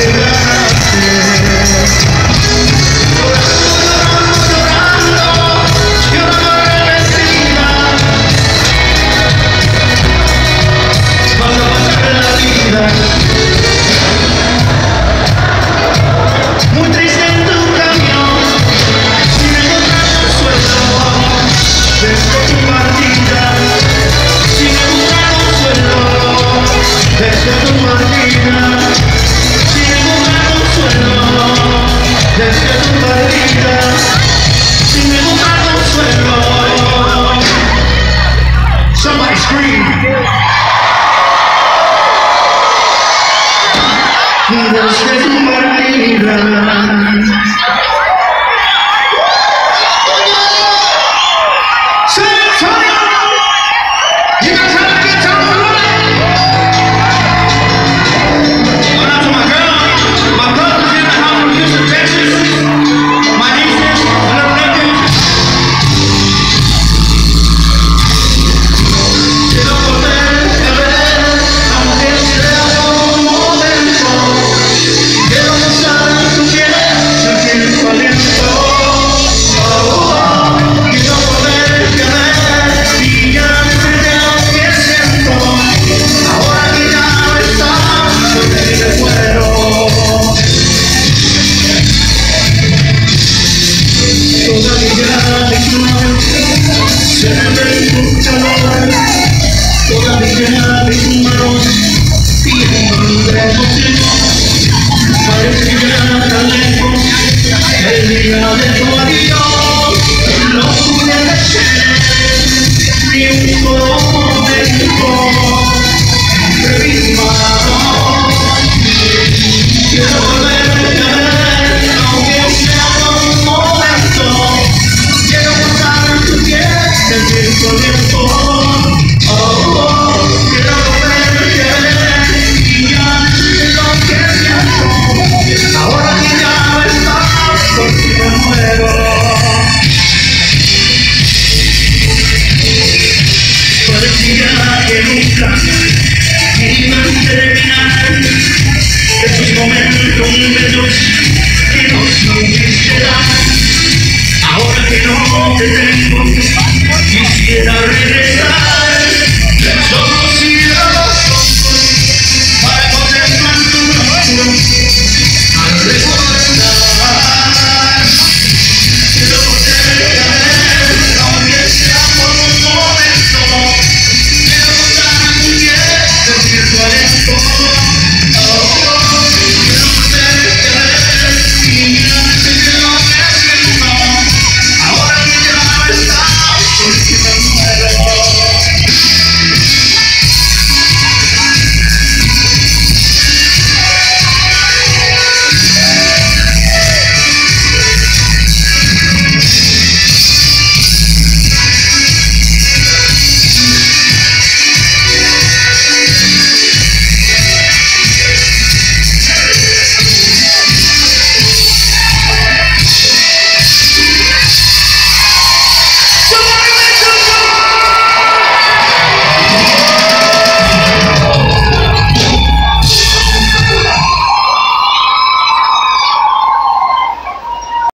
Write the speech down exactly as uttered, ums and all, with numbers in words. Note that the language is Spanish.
Somebody scream. Desde tu partida. You guys have a good time tonight? Shout out to my girl, my brother's in the house from Houston, Texas. My niece is Little Nicky. Quiero volverte a ver, aunque sea por un momento. Quiero besar tu piel, sentir tu aliento. Oh, oh, quiero volverte a ver y ya me enteré lo que siento. Ahora que ya no estás, yo te recuerdo. Todavía de tu mente se me ve tu calor. Todavía de tu mano tiemblan de emoción. Parece que ya tan lejos el día de tu adiós. No pude ser ni un solo momento de mis manos. Quiero volverte a ver, aunque sea por un momento. Quiero besar tu piel, sentir tu aliento. Oh, oh, quiero volverte a ver y ya sé lo que siento. Ahora que ya no estás, por ti me muero. Parecía que nunca iba a terminar. Estos momentos bellos